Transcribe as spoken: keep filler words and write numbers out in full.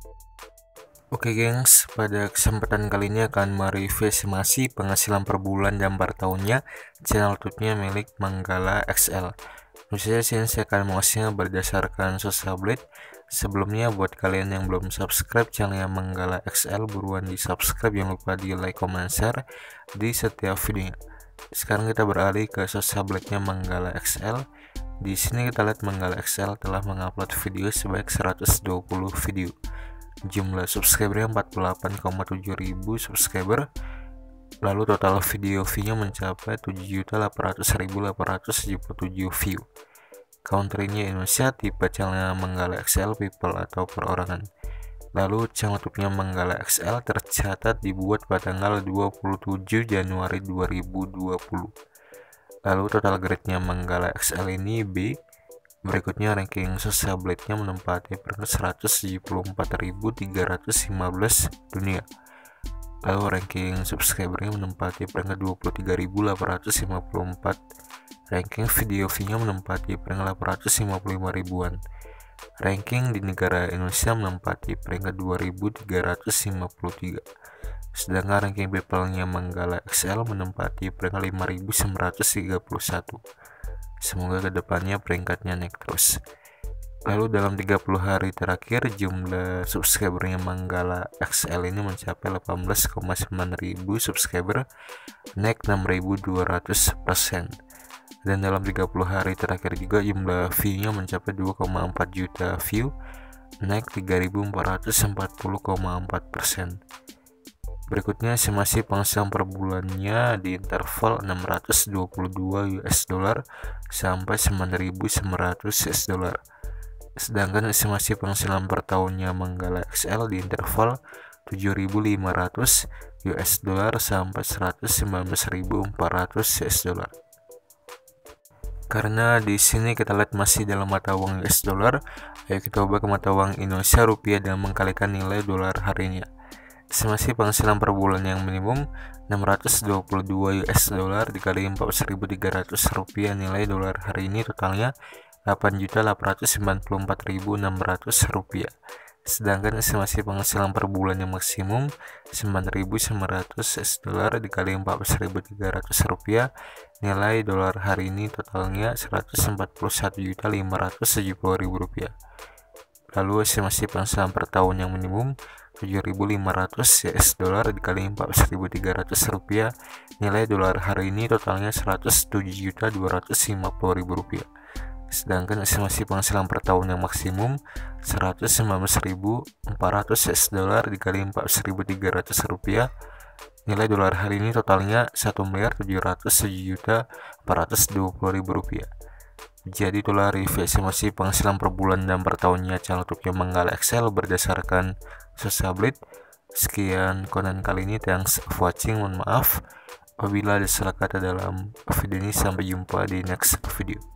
Oke gengs, pada kesempatan kali ini akan mereview estimasi penghasilan per bulan dan per tahunnya channel YouTube-nya milik Manggala X L. Khususnya sini saya akan menguasnya berdasarkan Sosablet. Sebelumnya buat kalian yang belum subscribe channelnya Manggala X L, buruan di subscribe, jangan lupa di like, comment, share di setiap videonya. Sekarang kita beralih ke Sosabletnya Manggala X L. Di sini kita lihat Manggala X L telah mengupload video sebanyak seratus dua puluh video. Jumlah subscribernya empat puluh delapan koma tujuh ribu subscriber. Lalu total video view-nya mencapai tujuh juta delapan ratus ribu delapan ratus tujuh puluh tujuh view. Country-nya Indonesia, tipe channelnya Manggala X L people atau perorangan. Lalu channel YouTube-nya Manggala X L tercatat dibuat pada tanggal dua puluh tujuh Januari dua ribu dua puluh. Lalu total grade-nya Manggala X L ini B. Berikutnya ranking Sosabletnya menempati peringkat seratus tujuh puluh empat ribu tiga ratus lima belas dunia. Lalu ranking subscribernya menempati peringkat dua puluh tiga ribu delapan ratus lima puluh empat. Ranking video view-nya menempati peringkat delapan ratus lima puluh lima ribuan. Ranking di negara Indonesia menempati peringkat dua ribu tiga ratus lima puluh tiga. Sedangkan ranking people-nya Manggala X L menempati peringkat lima ribu sembilan ratus tiga puluh satu. Semoga kedepannya peringkatnya naik terus. Lalu dalam tiga puluh hari terakhir jumlah subscribernya Manggala X L ini mencapai delapan belas koma sembilan ribu subscriber, naik enam ribu dua ratus persen. Dan dalam tiga puluh hari terakhir juga jumlah view-nya mencapai dua koma empat juta view, naik tiga ribu empat ratus empat puluh koma empat persen. Berikutnya estimasi penghasilan per bulannya di interval enam ratus dua puluh dua U S dollar sampai sembilan ribu sembilan ratus U S dollar. Sedangkan estimasi penghasilan per tahunnya Manggala X L di interval tujuh ribu lima ratus U S dollar sampai seratus sembilan belas ribu empat ratus U S dollar. Karena di sini kita lihat masih dalam mata uang U S dollar, ayo kita ubah ke mata uang Indonesia rupiah dan mengkalikan nilai dolar harinya. Estimasi penghasilan per bulan yang minimum enam ratus dua puluh dua U S dollar dikali empat belas ribu tiga ratus rupiah, nilai dolar hari ini totalnya delapan juta delapan ratus sembilan puluh empat ribu enam ratus rupiah. Sedangkan estimasi penghasilan per bulan yang maksimum sembilan ribu sembilan ratus U S dollar dikali empat belas ribu tiga ratus rupiah, nilai dolar hari ini totalnya seratus empat puluh satu juta lima ratus tujuh puluh ribu rupiah. Lalu estimasi penghasilan per tahun yang minimum tujuh ribu lima ratus U S dollar dikali empat belas ribu tiga ratus rupiah, nilai dolar hari ini totalnya seratus tujuh juta dua ratus lima puluh ribu rupiah. Sedangkan estimasi penghasilan per tahun yang maksimum seratus sembilan belas ribu empat ratus U S dollar dikali empat belas ribu tiga ratus rupiah, nilai dolar hari ini totalnya satu miliar tujuh ratus tujuh juta empat ratus dua puluh ribu rupiah. Jadi itulah review estimasi penghasilan per bulan dan per tahunnya channel YouTube Manggala X L berdasarkan Sosablet. Sekian konten kali ini, thanks for watching, mohon maaf apabila ada salah kata dalam video ini. Sampai jumpa di next video.